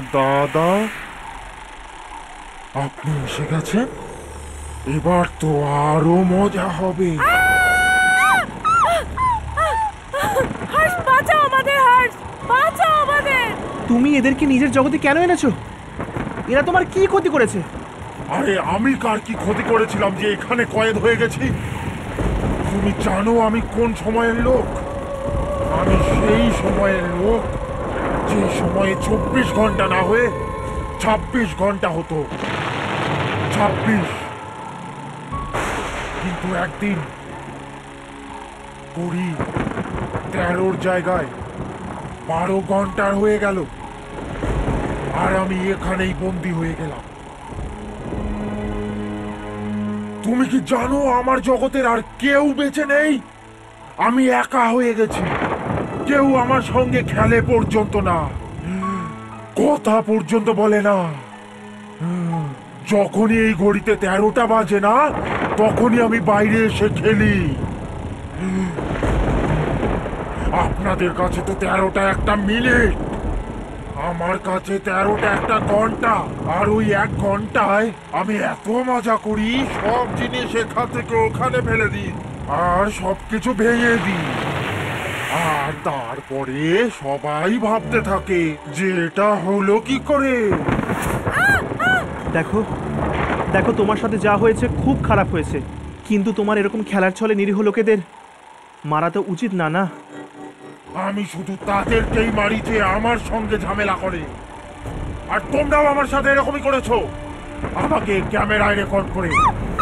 দাদা, আপনি এসে গেছেন? এবার তো আরো মজা হবে। হর্ষ, বাঁচাও আমাদের, হর্ষ, বাঁচাও আমাদের। তুমি এদেরকে নিজের জগতে কেন এনেছো? এরা তোমার কি ক্ষতি করেছে? আরে আমি কার কি ক্ষতি করেছিলাম যে এখানে কয়েদ হয়ে গেছি? তুমি জানো আমি কোন সময়ের লোক? আমি সেই সময়ের লোক যে সময়ে চব্বিশ ঘন্টা না হয়ে ছাব্বিশ ঘন্টা হতো। ছাব্বিশ। কিন্তু একদিন কুড়ি তেরোর জায়গায় বারো ঘন্টার হয়ে গেল, আর আমি এখানেই বন্দী হয়ে গেলাম। তুমি কি জানো আমার জগতের আর কেউ বেঁচে নেই? আমি একা হয়ে গেছি। কেউ আমার সঙ্গে খেলে পর্যন্ত না, কথা পর্যন্ত বলে না। যখনই এই ঘড়িতে তেরোটা বাজে না, তখনই আমি বাইরে এসে খেলি। আপনাদের কাছে তো তেরোটা একটা মিনিট, আমার কাছে তেরোটা একটা ঘন্টা। আর ওই এক ঘন্টায় আমি এত মজা করি, সব জিনিস এখান থেকে ওখানে ফেলে দিই আর সবকিছু ভেঙে দিই। আর তারপরে সবাই ভাবতে থাকে যে এটা হলো কি করে। দেখো দেখো তোমার সাথে যা হয়েছে খুব খারাপ হয়েছে, কিন্তু তোমার এরকম খেলার ছলে নিরীহ লোকেদের মারা তো উচিত না। না, আমি শুধু তাদেরকেই মারি যে আমার সঙ্গে ঝামেলা করে। আর তোমরাও আমার সাথে এরকমই করেছো, আমাকে ক্যামেরায় রেকর্ড করে।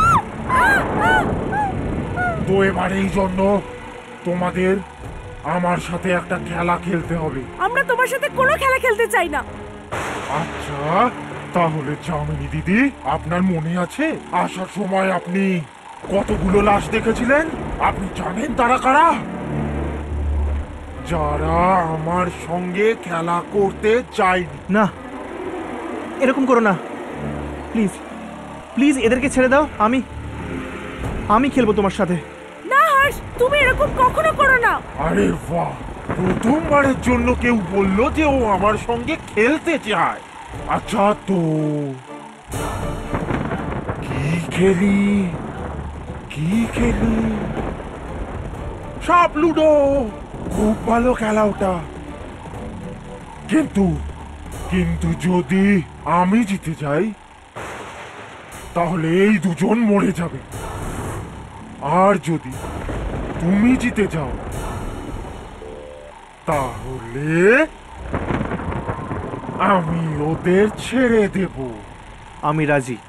তো এবার এই জন্য তোমাদের আমার সাথে একটা খেলা খেলতে হবে। আমরা তোমার সাথে কোনো খেলা খেলতে চাই না। আচ্ছা, তাহলে যামিনী দিদি, আপনার মনে আছে আসার সময় আপনি কতগুলো লাশ দেখেছিলেন? আপনি জানেন তারা কারা? যারা আমার সঙ্গে খেলা করতে চায়নি। না, এরকম করো না প্লিজ, প্লিজ এদেরকে ছেড়ে দাও। আমি আমি খেলবো তোমার সাথে। না হর্ষ, তুমি এরকম কখনো করো না। আরে বাহ, প্রথমবারের জন্য কেউ বললো যে ও আমার সঙ্গে খেলতে চায়। আচ্ছা, তো কি খেলি কি খেলি? সাপ লুডো, খুব ভালো খেলা ওটা। কিন্তু কিন্তু যদি আমি জিতে যাই, তাহলে এই দুজন মরে যাবে। আর যদি তুমি জিতে যাও, তাহলে আমি ওদের ছেড়ে দেব। আমি রাজি।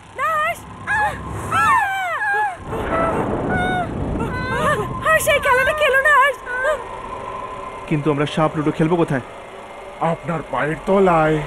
সেই খেলাটা খেলো না। কিন্তু আমরা সাপ লুডো খেলবো কোথায়? আপনার পায়ের তলায়।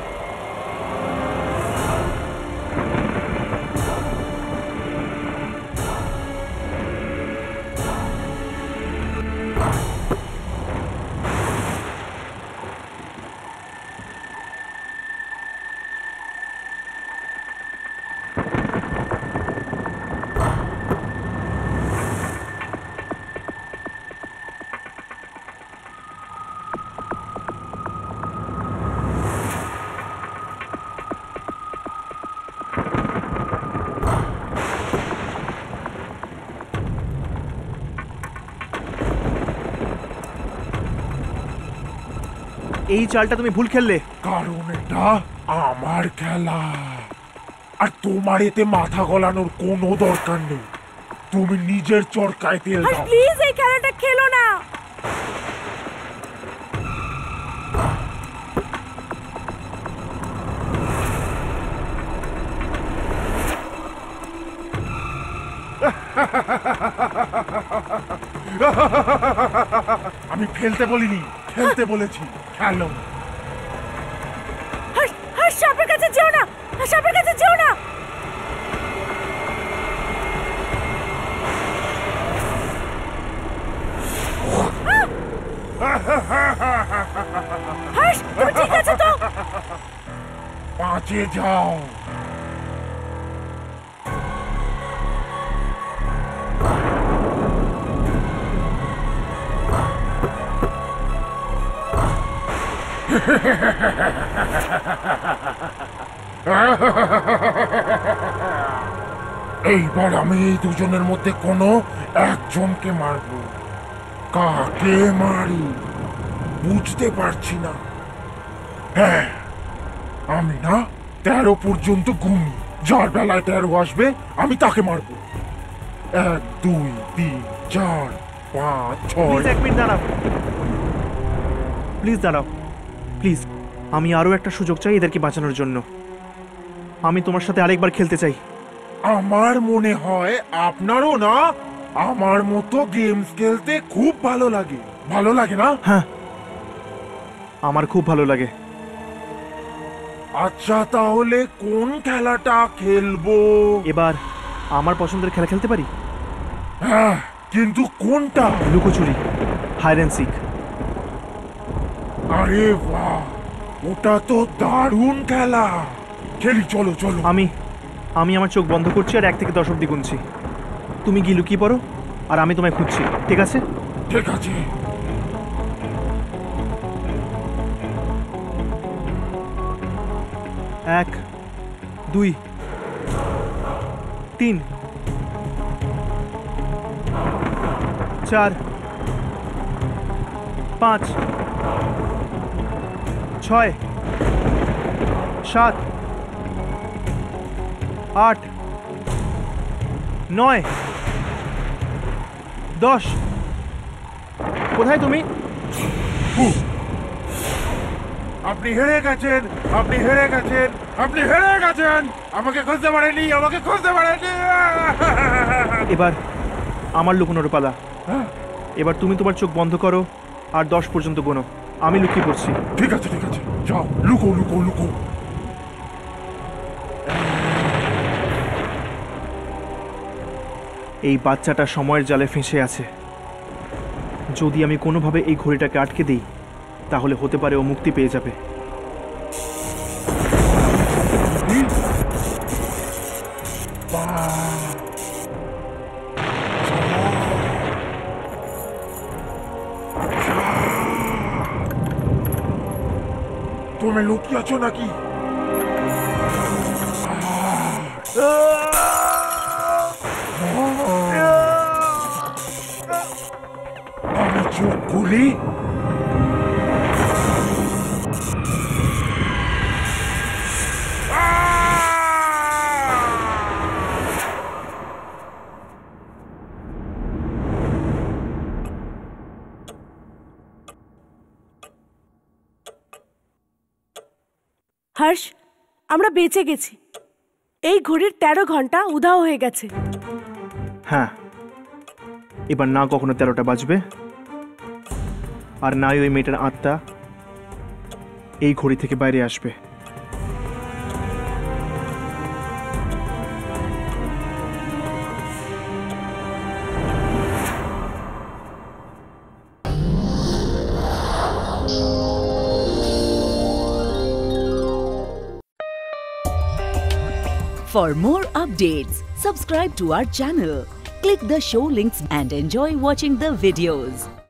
এই চালটা তুমি ভুল খেললে। কারণ এটা আমার খেলা, আর তোমার এতে মাথা গলানোর কোনো দরকার নেই। তুমি নিজের চরকায় তেল দাও। প্লিজ এই খেলাটা খেলো না। আমি ফেলতে বলিনি, খেলতে বলেছি। খেলো। সাপের কাছে যেও না, সাপের কাছে যেও না। হর্ষ, তুমি ঠিক আছে তো? পাঁচে যাও। এইবার আমি এই দুজনের মধ্যে কোনো একজনকে মারবো। কাকে মারি বুঝতে পারছি না। হ্যাঁ, আমি না তেরো পর্যন্ত ঘুমি, যার বেলায় তেরো আসবে আমি তাকে মারবো। এক দুই তিন চার পাঁচ ছয়। এক মিনিট দাঁড়াও, প্লিজ দাঁড়াও, প্লিজ। আমি আরো একটা সুযোগ চাই এদেরকে বাঁচানোর জন্য। আমি তোমার সাথে আরেকবার খেলতে চাই। আমার মনে হয় আপনারও না আমার মতো গেমস খেলতে খুব ভালো লাগে। ভালো লাগে না? হ্যাঁ, আমার খুব ভালো লাগে। আচ্ছা, তাহলে কোন খেলাটা খেলবো? এবার আমার পছন্দের খেলা খেলতে পারি? হ্যাঁ, কিন্তু কোনটা? লুকোচুরি, হাইড অ্যান্ড সিক। আরে বাহ, ওটা তো দারুণ খেলা। খেলি, চলো চলো। আমি আমি আমার চোখ বন্ধ করছি আর এক থেকে দশ অব্দি গুনছি। তুমি গিয়ে লুকিয়ে পড়ো আর আমি তোমায় খুঁজছি, ঠিক আছে? ঠিক আছে। এক, দুই, তিন, চার, পাঁচ, ছয়, সাত, আট, নয়, দশ। কোথায় তুমি? আপনি হেরে গেছেন, আপনি হেরে গেছেন, আপনি হেরে গেছেন। আমাকে খুঁজতে পারেনি, আমাকে খুঁজতে পারেনি। এবার আমার লুকোনোর পালা। এবার তুমি তোমার চোখ বন্ধ করো আর দশ পর্যন্ত গোনো। আমি লুকিয়ে পড়ছি। ঠিক আছে, ঠিক আছে, যাও, লুকো লুকো লুকো। এই বাচ্চাটা সময়ের জালে ফেঁসে আছে। যদি আমি কোনোভাবে এই ঘড়িটাকে আটকে দিই তাহলে হতে পারে ও মুক্তি পেয়ে যাবে। তুমি লুকিয়ে আছো নাকি? আমি চোখ খুলি। হর্ষ, আমরা বেঁচে গেছি। এই ঘড়ির তেরো ঘন্টা উধাও হয়ে গেছে। হ্যাঁ, এবার না কখনো তেরোটা বাজবে আর না ওই মেয়েটার আত্মা এই ঘড়ি থেকে বাইরে আসবে। For more updates, subscribe to our channel, click the show links and enjoy watching the videos.